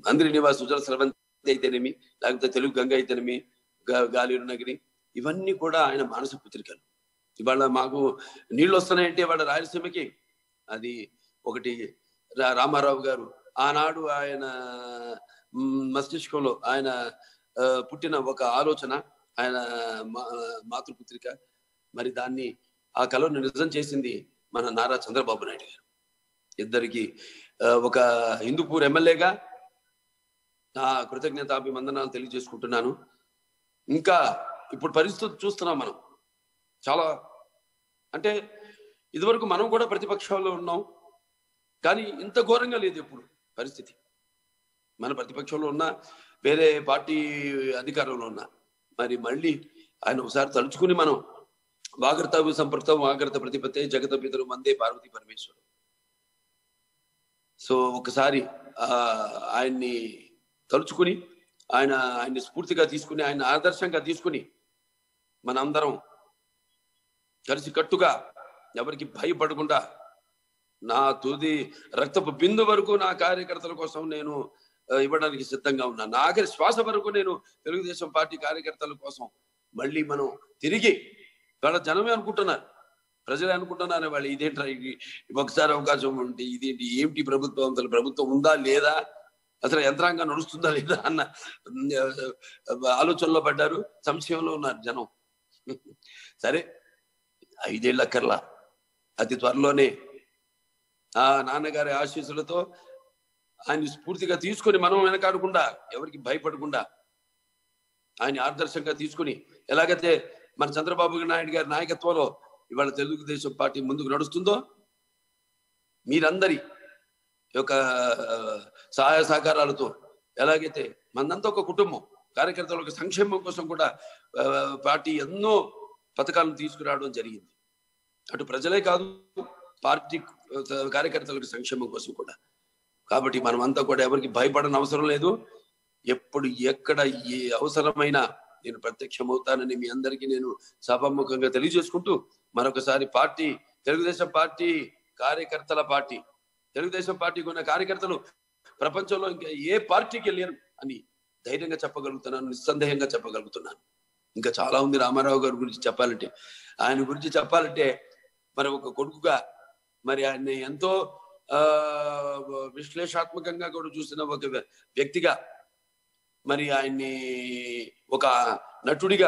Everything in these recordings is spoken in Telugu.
అందరి నివాస్ ఉజ్వల స్రవంతి అయితేనేమి, లేకపోతే తెలుగు గంగ అయితేనేమి, గాలిరు నగిరి, ఇవన్నీ కూడా ఆయన మానస పుత్రికలు. ఇవాళ మాకు నీళ్ళు వస్తున్నాయంటే ఇవాళ రాయలసీమకి అది ఒకటి రామారావు గారు ఆనాడు ఆయన మస్తిష్కంలో ఆయన పుట్టిన ఒక ఆలోచన, ఆయన మాతృపుత్రిక. మరి దాన్ని ఆ కళను నిజం చేసింది మన నారా చంద్రబాబు నాయుడు గారు. ఇద్దరికి ఒక హిందూపూర్ ఎమ్మెల్యేగా నా కృతజ్ఞతాభివందనాలు తెలియజేసుకుంటున్నాను. ఇంకా ఇప్పుడు పరిస్థితి చూస్తున్నాం మనం. చాలా అంటే ఇదివరకు మనం కూడా ప్రతిపక్షంలో ఉన్నాం, కానీ ఇంత ఘోరంగా లేదు ఎప్పుడు పరిస్థితి. మన ప్రతిపక్షంలో ఉన్నా, వేరే పార్టీ అధికారంలో ఉన్నా, మరి మళ్ళీ ఆయన ఒకసారి తలుచుకుని మనం వాగర్త సంపృక్తం వాగర్త ప్రతిపత్తే జగత పితరు వందే పార్వతీ పరమేశ్వరు. సో ఒకసారి ఆయన్ని తలుచుకుని ఆయన్ని స్ఫూర్తిగా తీసుకుని, ఆయన ఆదర్శంగా తీసుకుని మనందరం కలిసి కట్టుగా ఎవరికి భయపడకుండా నా తుది రక్తపు బిందు వరకు నా కార్యకర్తల కోసం నేను ఇవ్వడానికి సిద్ధంగా ఉన్నా. నా ఆఖరి శ్వాస వరకు నేను తెలుగుదేశం పార్టీ కార్యకర్తల కోసం మళ్ళీ మనం తిరిగి, వాళ్ళ జనమే అనుకుంటున్నారు, ప్రజలే అనుకుంటున్నారు వాళ్ళు ఇదేంట్రా ఒకసారి అవకాశం ఉంటే ఇదేంటి, ఏమిటి ప్రభుత్వం, అసలు ప్రభుత్వం ఉందా లేదా, అసలు యంత్రాంగం నడుస్తుందా లేదా అన్న ఆలోచనలో పడ్డారు, సంశయంలో ఉన్నారు జనం. సరే 5 ఏళ్ళక్కర్లా, అతి త్వరలోనే ఆ నాన్నగారి ఆశీస్సులతో ఆయన స్ఫూర్తిగా తీసుకొని మనం వెనకాడకుండా, ఎవరికి భయపడకుండా ఆయన ఆదర్శంగా తీసుకుని, ఎలాగైతే మన చంద్రబాబు నాయుడు గారి నాయకత్వంలో ఇవాళ తెలుగుదేశం పార్టీ ముందుకు నడుస్తుందో, మీరందరి యొక్క సహాయ సహకారాలతో ఎలాగైతే మనంతా ఒక కుటుంబం, కార్యకర్తల సంక్షేమం కోసం కూడా పార్టీ ఎన్నో పథకాలను తీసుకురావడం జరిగింది. అటు ప్రజలే కాదు, పార్టీ కార్యకర్తలకు సంక్షేమం కోసం కూడా. కాబట్టి మనం అంతా కూడా ఎవరికి భయపడని అవసరం లేదు. ఎప్పుడు ఎక్కడ ఏ అవసరమైనా నేను ప్రత్యక్షమవుతానని మీ అందరికీ నేను సభాముఖంగా తెలియజేసుకుంటూ, మరొకసారి పార్టీ తెలుగుదేశం పార్టీ కార్యకర్తల పార్టీ, తెలుగుదేశం పార్టీకి ఉన్న కార్యకర్తలు ప్రపంచంలో ఇంకా ఏ పార్టీకి వెళ్ళారు అని ధైర్యంగా చెప్పగలుగుతున్నాను, నిస్సందేహంగా చెప్పగలుగుతున్నాను. ఇంకా చాలా ఉంది రామారావు గారి గురించి చెప్పాలంటే. ఆయన గురించి చెప్పాలంటే మరి ఒక కొడుకుగా, మరి ఆయన్ని ఎంతో విశ్లేషాత్మకంగా కూడా చూసిన ఒక వ్యక్తిగా, మరి ఆయన్ని ఒక నటుడిగా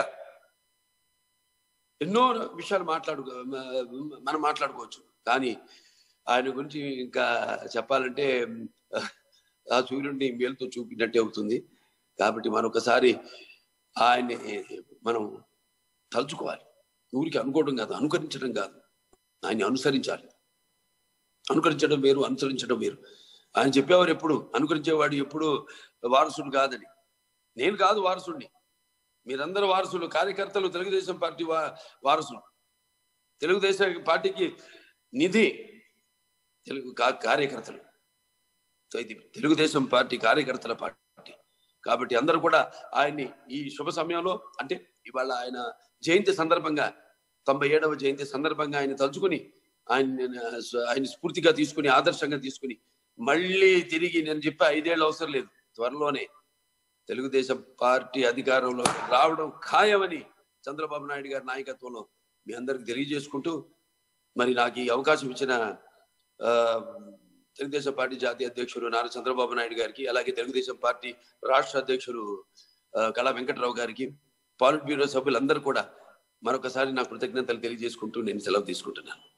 ఎన్నో విషయాలు మనం మాట్లాడుకోవచ్చు. కానీ ఆయన గురించి ఇంకా చెప్పాలంటే ఆ సూర్యుడిని మేలుతో చూపినట్టే అవుతుంది. కాబట్టి మరొకసారి ఆయన్ని మనం తలుచుకోవాలి. ఊరికి అనుకోవడం కాదు, అనుకరించడం కాదు, ఆయన్ని అనుసరించాలి. అనుకరించడం వేరు, అనుసరించడం వేరు. ఆయన చెప్పేవారు ఎప్పుడు, అనుకరించేవాడు ఎప్పుడు వారసుడు కాదని. నేను కాదు వారసుడిని, మీరందరూ వారసులు, కార్యకర్తలు తెలుగుదేశం పార్టీ వారసులు. తెలుగుదేశం పార్టీకి నిధి కార్యకర్తలు. ఇది తెలుగుదేశం పార్టీ కార్యకర్తల పార్టీ. కాబట్టి అందరూ కూడా ఆయన్ని ఈ శుభ సమయంలో, అంటే ఇవాళ ఆయన జయంతి సందర్భంగా, 97వ జయంతి సందర్భంగా ఆయన తలుచుకుని, ఆయన స్ఫూర్తిగా తీసుకుని, ఆదర్శంగా తీసుకుని, మళ్ళీ తిరిగి నేను చెప్పే 5 ఏళ్ళు అవసరం లేదు, త్వరలోనే తెలుగుదేశం పార్టీ అధికారంలో రావడం ఖాయమని చంద్రబాబు నాయుడు గారి నాయకత్వంలో మీ అందరికి తెలియజేసుకుంటూ, మరి నాకు ఈ అవకాశం ఇచ్చిన తెలుగుదేశం పార్టీ జాతీయ అధ్యక్షుడు నారా చంద్రబాబు నాయుడు గారికి, అలాగే తెలుగుదేశం పార్టీ రాష్ట్ర అధ్యక్షుడు కళా వెంకట్రావు గారికి, పాలిట్ బ్యూరో సభ్యులందరూ కూడా మరొకసారి నా కృతజ్ఞతలు తెలియజేసుకుంటూ నేను సెలవు తీసుకుంటున్నాను.